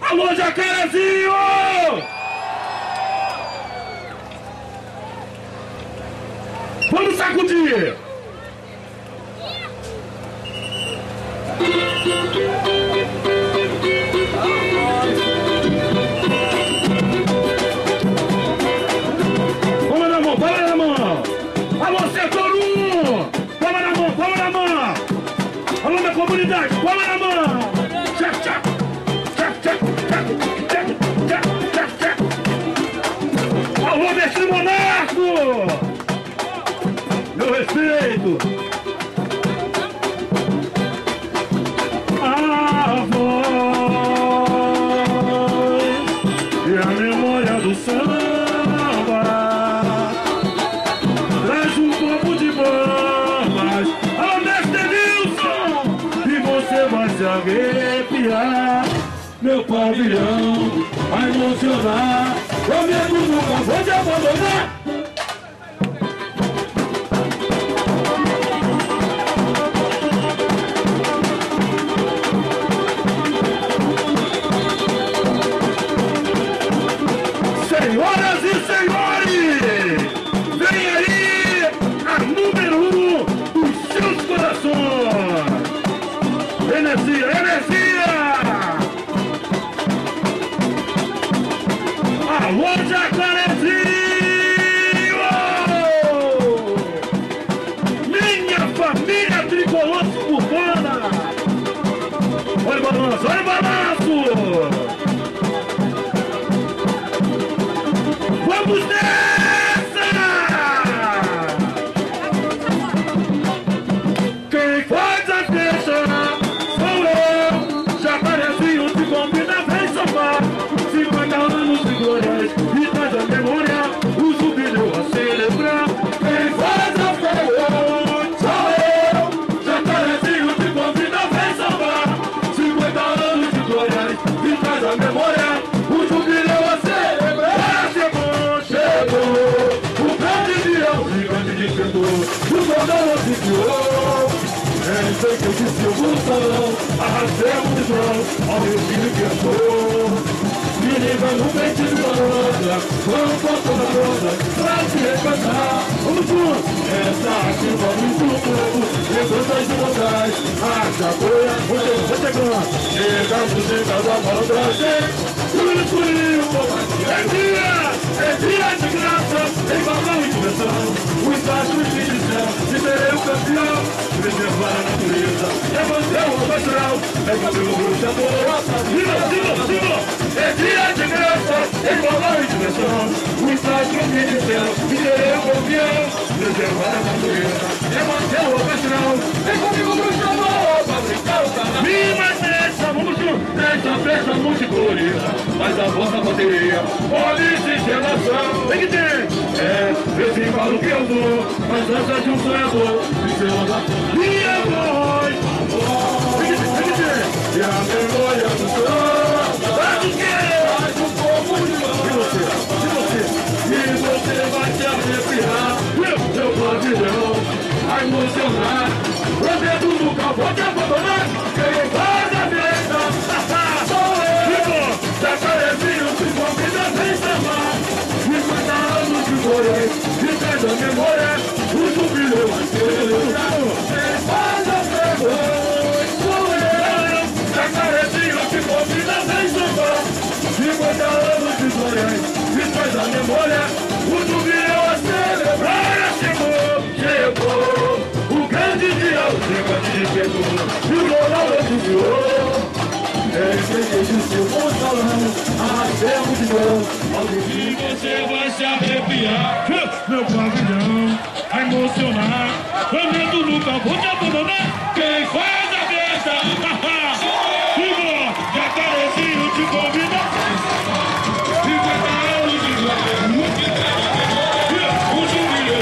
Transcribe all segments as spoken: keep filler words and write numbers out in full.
Alô, Jacarezinho! Vamos sacudir! Palma na mão, palma na mão! Alô, setor um! Palma na mão, palma na mão! Alô, da comunidade, palma na mão! Tchac, tchac! Tchac, tchac, tchac, tchac, tchac, tchac, tchac! Alô, mestre Monarco! Meu respeito! A voz e a memória do samba traz um copo de bombas. Alô, mestre Nilson! E você vai se arrepiar. Meu pavilhão vai emocionar. Flamengo nunca vou te abandonar. Senhoras e senhores, vem aí a número um dos seus corações. Energia, energia! Alô, Jacarezinho! Minha família tricolor suburbana! Olha o balanço, olha o balanço! Vamos nessa! Quem faz a festa sou eu, Jacarezinho, se combina, vem somar. cinquenta anos de glórias e traz a memória, o jubileu a celebrar. Quem faz a festa sou eu, Jacarezinho, se combina, vem somar. cinquenta anos de glórias e traz a memória, o jubileu a celebrar. Chegou o grande dia, o gigante despertou, o jornal oficiou. É isso que eu disse, eu vou no salão, arrastemos de mão ao meu filho que andou. Me liga no peito de balança, vamos com toda a roda, pra se resgatar. Vamos juntos, essa aqui vamos pro povo, levanta as vontades, acha boia, vou chegando, chegando, chegando a malandragem. Tudo escurinho, é dia, é dia de graça, em balão e diversão. O estágio de céu, e serei o campeão. Preservar a natureza, é manter o astral, é cabelo bruxador. Viva, viva, viva! É dia de graça, em balão e diversão. O estágio de céu, e serei o campeão. Preservar a natureza, é manter o astral, é comigo bruxador, pra brincar o canal. Viva nessa, vamos juntos, nessa festa multicolorida. Mas a vossa bateria pode se relação. Tem que ter, é, esse embalo que eu dou, mas essa de um sonhador, de seu andar. Minha voz, tem que ter, tem que ter, e a memória do samba. Faz o quê? Faz um pouco de mão. E você, e você, e você vai se arrepiar. Meu, meu pavilhão vai emocionar. Prometo nunca vou te abandonar. Quem faz a festa, sou eu. Jacarezinho, se convida, vem chamar. cinquenta anos de glória, de cada memória, o jubileu vai celebrar. Quem faz a festa, sou eu. Jacarezinho, se convida, vem chamar. cinquenta anos de glória, de cada memória, o jubileu vai celebrar. Chegou, chegou, o grande dia, o gigante chegou, e o jornal oficiou. É isso que eu disse, eu vou falando, arrastemos de novo. E você vai se arrepiar. Meu pavilhão vai emocionar. Flamengo nunca vou te abandonar. Quem faz a festa, viva, Jacarezinho te convida. cinquenta anos de glória, o jubileu.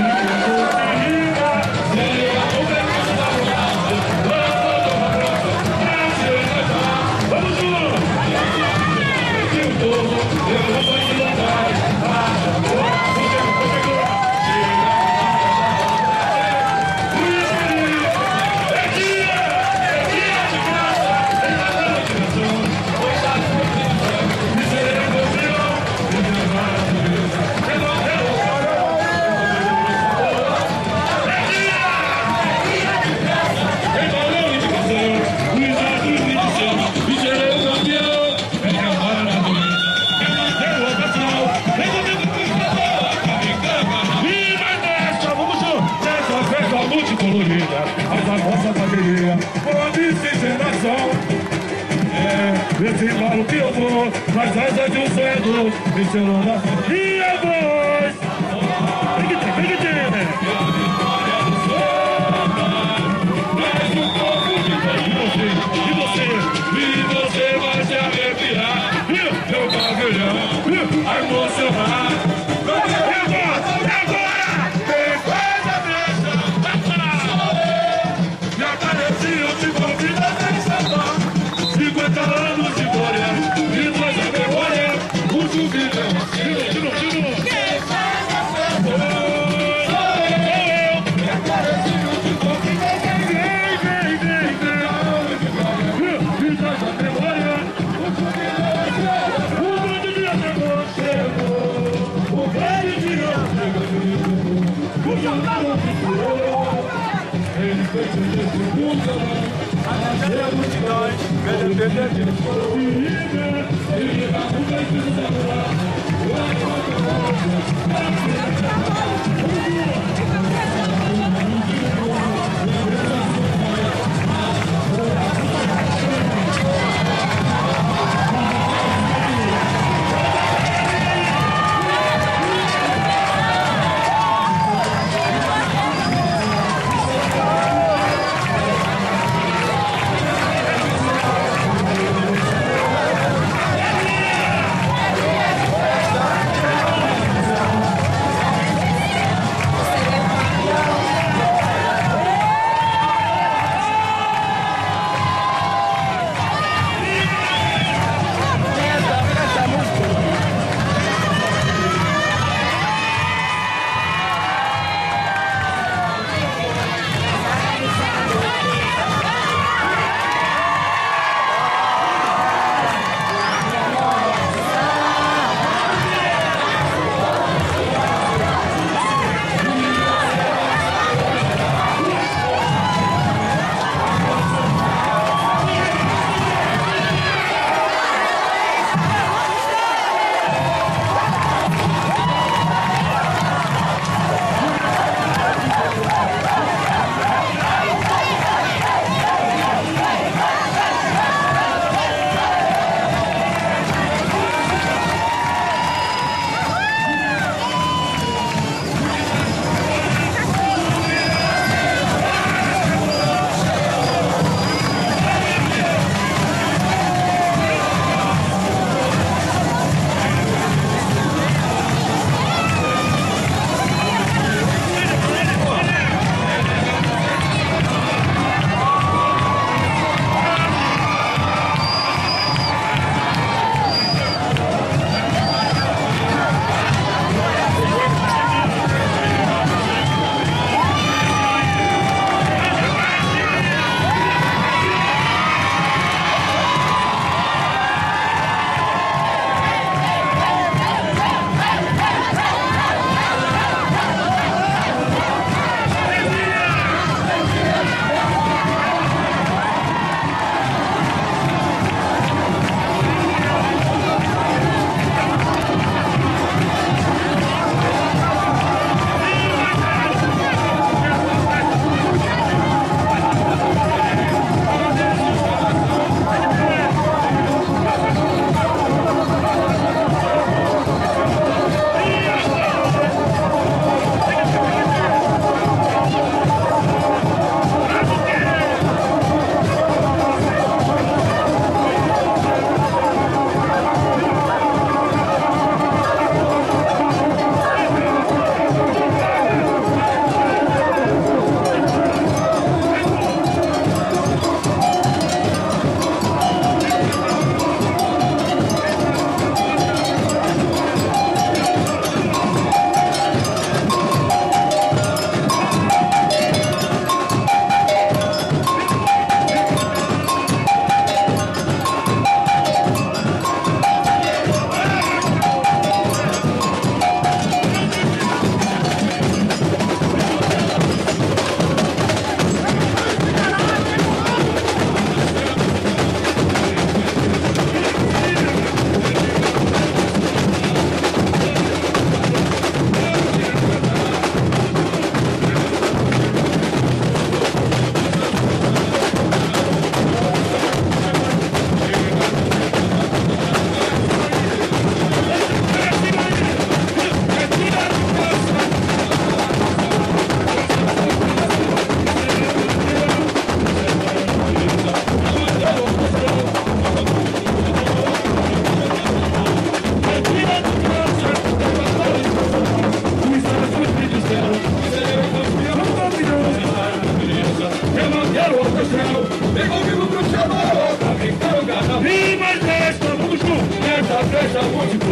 Mas a nossa bateria pode ser geração. É, esse embalo que eu vou, nas asas de um sonhador, vencerão na minha voz. Tem que ter, tem que ter, né? Mas um pouco de você, e você, e você vai se arrepiar. Meu bagulhão, a emocionar. cinquenta anos de glória, e traz a memória, o jubileu. De novo, de novo. Quem faz a festa? Sou eu. E agradecido de convidar. Vem, vem, vem, vem. E traz a memória, o jubileu. O grande dia chegou, chegou. O grande dia chegou. O jornal ficou. Ele fez esse mundo. Agradecer a multidões, independente de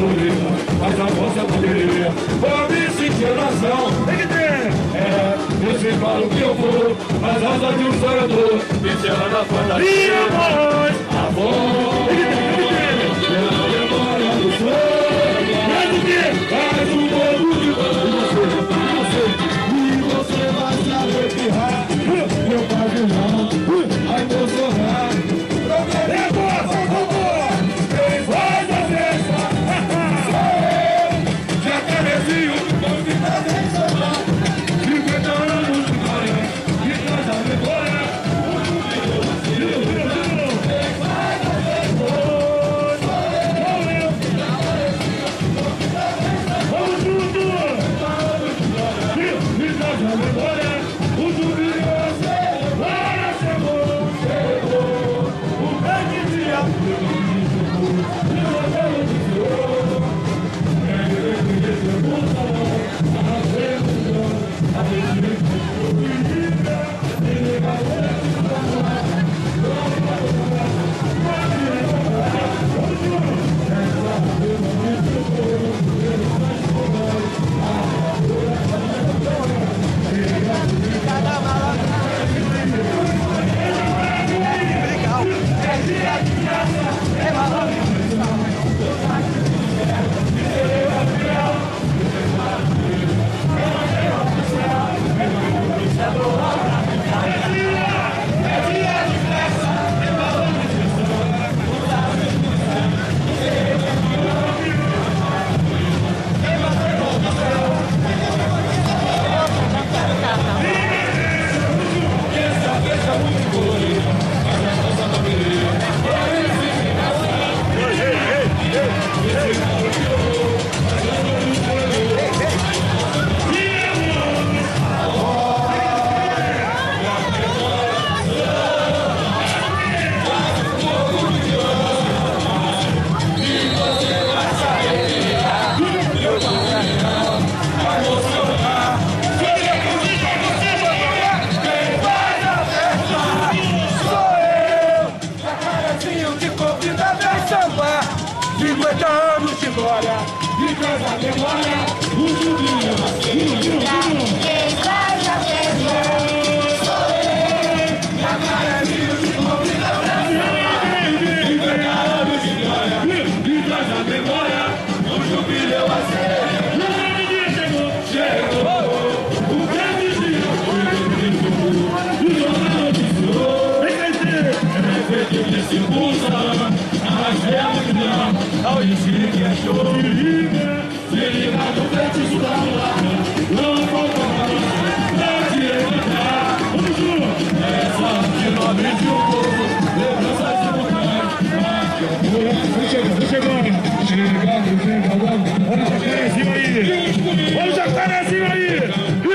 colorida, mas a vossa poderia. Pra me sentir nação, tem que ter. É, eu sei falo que eu vou, mas asa de um sonhador, me chama na fantasia. A voz, tem que ter, pela memória do sonho. Mas o que? Faz um pouco de você, e você vai se arrepiar. Meu pai não, ai meu sorrar. É boa, é boa. Quem faz a festa? Jacarezinho, convidado em Samba. cinquenta anos de glória, e traz a memória. Quem faz a festa? Vamos junto! E traz a memória. O jubileu agora chegou, chegou. O grande dia, e você não desviou. cinquenta anos de glória, e traz a memória, o jubileu. Quem faz a festa sou eu, Jacarezinho de convidação. cinquenta anos de glória, e traz a memória, o jubileu a ser. O grande dia chegou, chegou, o grande dia chegou, o jornal noticiou. Vem crescer, é feito que se impulsa. Mas é muito não, ao destino que é show. Se liga, se liga no feitiço da mulata. Não falta mais, não te levantar. Vamos junto! Essa de nobre de um povo, lembrança de vontade. Vem chegando, vem chegando. Chegando, chegando. Olha o Jacarezinho aí. Olha o Jacarezinho aí.